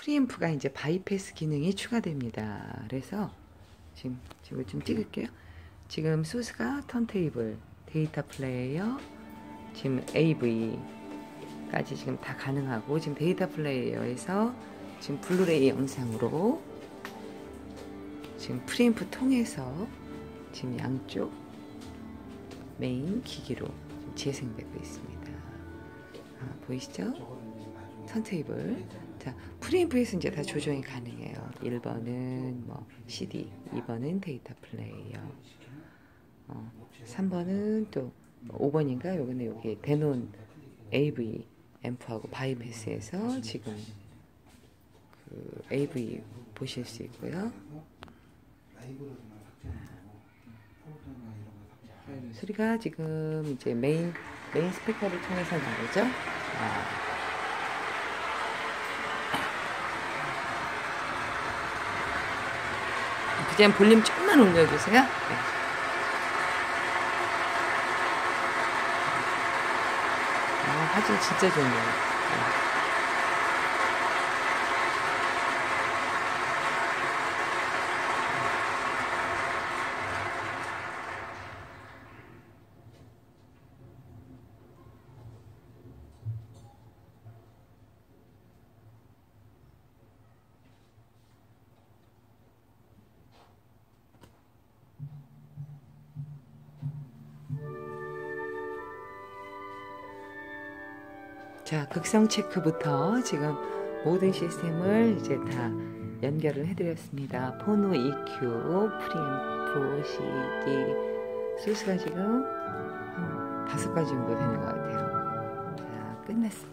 프리앰프가 이제 바이패스 기능이 추가됩니다. 그래서 지금 좀 찍을게요. 지금 소스가 턴테이블, 데이터 플레이어, 지금 AV까지 지금 다 가능하고, 지금 데이터 플레이어에서 지금 블루레이 영상으로 지금 프리앰프 통해서 지금 양쪽 메인 기기로 재생되고 있습니다. 보이시죠? 턴테이블. 자, 프리앰프에서 이제 다 조정이 가능해요. 1번은 뭐 CD, 2번은 데이터 플레이어, 3번은 또 5번인가? 여기는 여기 대논 AV 앰프하고 바이패스에서 지금 그 AV 보실 수 있고요. 소리가 지금 이제 메인 스피커를 통해서 나오죠. 그냥 볼륨 조금만 올려주세요. 네. 화질 진짜 좋네요. 네. 자, 극성 체크부터 지금 모든 시스템을 이제 다 연결을 해드렸습니다. 포노 EQ, 프리앰프, CD, 소스가 지금 한 5가지 정도 되는 것 같아요. 자, 끝났습니다.